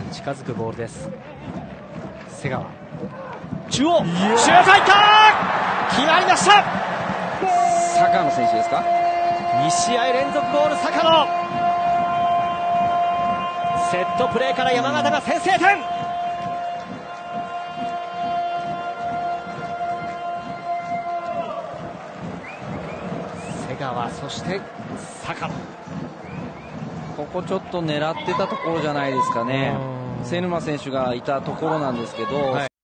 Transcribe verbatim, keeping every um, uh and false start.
近づくボールです。瀬川中央シュートいった、決まりました。 坂野選手ですか。 に試合連続ゴール、坂野。セットプレーから山形が先制点。瀬川、そして坂野。 ここちょっと狙ってたところじゃないですかね。瀬沼選手がいたところなんですけど、はい